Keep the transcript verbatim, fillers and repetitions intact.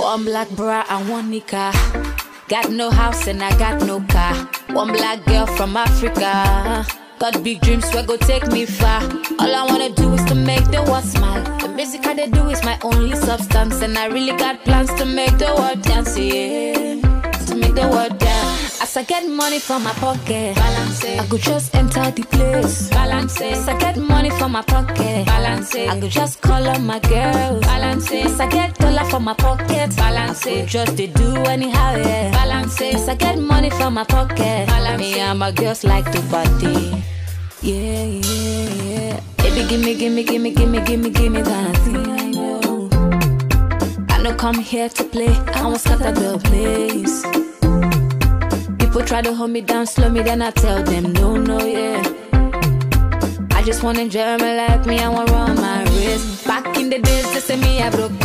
One black bra and one nika. Got no house and I got no car. One black girl from Africa. Got big dreams, where go take me far. All I wanna do is to make the world smile. The music I they do is my only substance, and I really got plans to make the world dance, yeah. To make the world dance. As I get money from my pocket, balance it. I could just enter the place, balance it. As I get money from my pocket, balance it. I could just call up my girls, balance it. As I get dollar from my pocket, balance it. Just to do anyhow, yeah, balance it. As I get money from my pocket, balance me and my girls like to party. Yeah, yeah, yeah. Baby, gimme, gimme, gimme, gimme, gimme, gimme that thing I know. I know come here to play, I won't scatter the place. People try to hold me down, slow me, then I tell them no, no, yeah. I just wanna enjoy my life, me, I wanna run my race. Back in the days, they say me, I broke